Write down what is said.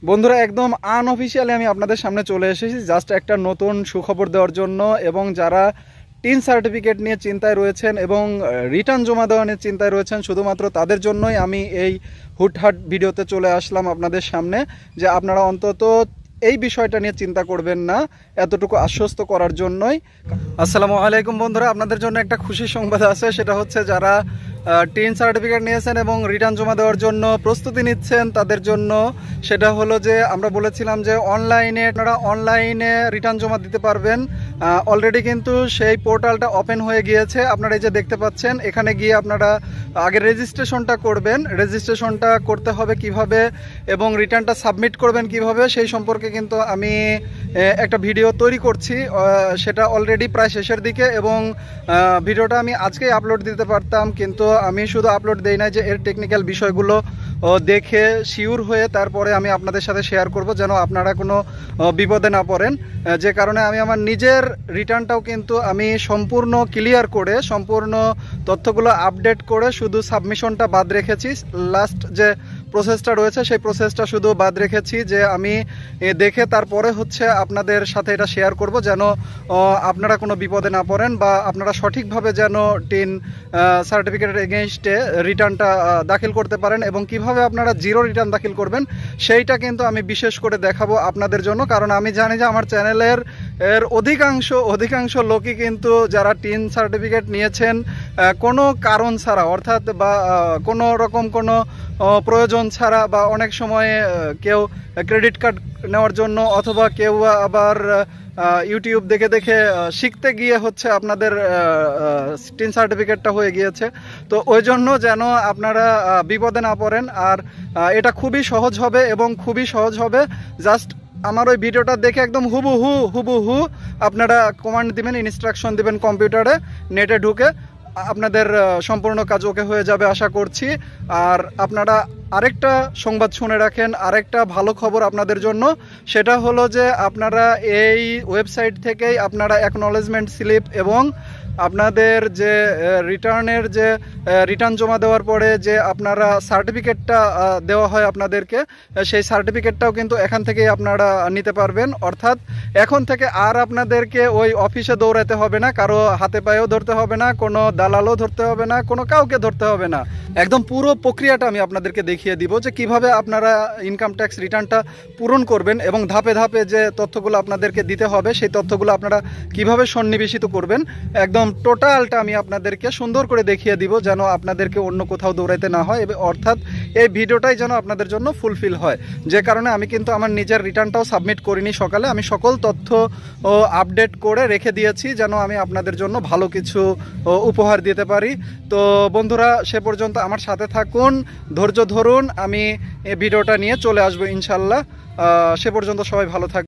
বন্ধুরা একদম আনঅফিসিয়ালি আমি আপনাদের সামনে চলে এসেছি জাস্ট একটা নতুন সুখবর দেওয়ার জন্য, এবং যারা টিন সার্টিফিকেট নিয়ে চিন্তায় রয়েছেন এবং রিটার্ন জমা দেওয়া নিয়ে চিন্তায় রয়েছেন শুধুমাত্র তাদের জন্যই আমি এই হুটহাট ভিডিওতে চলে আসলাম আপনাদের সামনে, যে আপনারা অন্তত এই বিষয়টা নিয়ে চিন্তা করবেন না, এতটুকু আশ্বস্ত করার জন্যই। আসসালামু আলাইকুম বন্ধুরা, আপনাদের জন্য একটা খুশির সংবাদ আছে, সেটা হচ্ছে যারা টিন সার্টিফিকেট নিয়েছেন এবং রিটার্ন জমা দেওয়ার জন্য প্রস্তুতি নিচ্ছেন তাদের জন্য। সেটা হলো যে আমরা বলেছিলাম যে আপনারা অনলাইনে রিটার্ন জমা দিতে পারবেন। অলরেডি কিন্তু সেই পোর্টালটা ওপেন হয়ে গিয়েছে, আপনারা এই যে দেখতে পাচ্ছেন। এখানে গিয়ে আপনারা আগে রেজিস্ট্রেশনটা করবেন। রেজিস্ট্রেশনটা করতে হবে কিভাবে এবং রিটার্নটা সাবমিট করবেন কিভাবে সেই সম্পর্কে কিন্তু আমি একটা ভিডিও তৈরি করছি, সেটা অলরেডি প্রায় শেষের দিকে, এবং ভিডিওটা আমি আজকেই আপলোড দিতে পারতাম, কিন্তু আমি শুধু আপলোড দেই না, যে এর টেকনিক্যাল বিষয়গুলো দেখে শিওর হয়ে তারপরে আমি আপনাদের সাথে শেয়ার করব, যেন আপনারা কোনো বিপদে না পড়েন। যে কারণে আমি আমার নিজের রিটার্নটাও কিন্তু আমি সম্পূর্ণ ক্লিয়ার করে, সম্পূর্ণ তথ্যগুলো আপডেট করে শুধু সাবমিশনটা বাদ রেখেছি। লাস্ট যে প্রসেসটা রয়েছে সেই প্রসেসটা শুধু বাদ রেখেছি, যে আমি দেখে তারপরে হচ্ছে আপনাদের সাথে এটা শেয়ার করব, যেন আপনারা কোনো বিপদে না পড়েন, বা আপনারা সঠিকভাবে যেন টিন সার্টিফিকেটের এগেইনস্টে রিটার্নটা দাখিল করতে পারেন, এবং কিভাবে আপনারা জিরো রিটার্ন দাখিল করবেন সেইটা কিন্তু আমি বিশেষ করে দেখাবো আপনাদের জন্য। কারণ আমি জানি যে আমার চ্যানেলের অধিকাংশ লোকই কিন্তু যারা টিন সার্টিফিকেট নিয়েছেন কোনো কারণ ছাড়া, অর্থাৎ বা কোনো রকম কোনো প্রয়োজন ছাড়া, বা অনেক সময় কেউ ক্রেডিট কার্ড নেওয়ার জন্য, অথবা কেউ আবার ইউটিউব দেখে দেখে শিখতে গিয়ে হচ্ছে আপনাদের টিন সার্টিফিকেটটা হয়ে গিয়েছে। তো ওই জন্য যেন আপনারা বিপদে না পড়েন, আর এটা খুবই সহজ হবে এবং খুবই সহজ হবে। জাস্ট আমার ওই ভিডিওটা দেখে একদম হুবহু আপনারা কমান্ড দিবেন, ইনস্ট্রাকশন দিবেন কম্পিউটারে, নেটে ঢুকে আপনাদের সম্পূর্ণ কাজ ওকে হয়ে যাবে আশা করছি। আর আপনারা আরেকটা সংবাদ শুনে রাখেন, আরেকটা ভালো খবর আপনাদের জন্য, সেটা হলো যে আপনারা এই ওয়েবসাইট থেকেই আপনারা অ্যাকনলেজমেন্ট স্লিপ এবং আপনাদের যে রিটার্ন জমা দেওয়ার পরে যে আপনারা সার্টিফিকেটটা দেওয়া হয় আপনাদেরকে, সেই সার্টিফিকেটটাও কিন্তু এখান থেকেই আপনারা নিতে পারবেন। অর্থাৎ এখন থেকে আর আপনাদেরকে ওই অফিসে দৌড়াতে হবে না, কারো হাতে পায়েও ধরতে হবে না, কোনো দালালও ধরতে হবে না, কোনো কাউকে ধরতে হবে না। একদম পুরো প্রক্রিয়াটা আমি আপনাদেরকে দেখিয়ে দিব, যে কিভাবে আপনারা ইনকাম ট্যাক্স রিটার্নটা পূরণ করবেন, এবং ধাপে ধাপে যে তথ্যগুলো আপনাদেরকে দিতে হবে সেই তথ্যগুলো আপনারা কিভাবে সন্নিবেশিত করবেন, একদম টোটালটা আমি আপনাদেরকে সুন্দর করে দেখিয়ে দিব, যেন আপনাদেরকে অন্য কোথাও দৌড়াইতে না হয়। অর্থাৎ এই ভিডিওটাই যেন আপনাদের জন্য ফুলফিল হয়। যে কারণে আমি কিন্তু আমার নিজের রিটার্নটাও সাবমিট করিনি সকালে, আমি সকল তথ্য আপডেট করে রেখে দিয়েছি, যেন আমি আপনাদের জন্য ভালো কিছু উপহার দিতে পারি। তো বন্ধুরা, সে পর্যন্ত আমার সাথে থাকুন, ধৈর্য ধরুন, আমি এই ভিডিওটা নিয়ে চলে আসবো ইনশাল্লাহ। সে পর্যন্ত সবাই ভালো থাকবেন।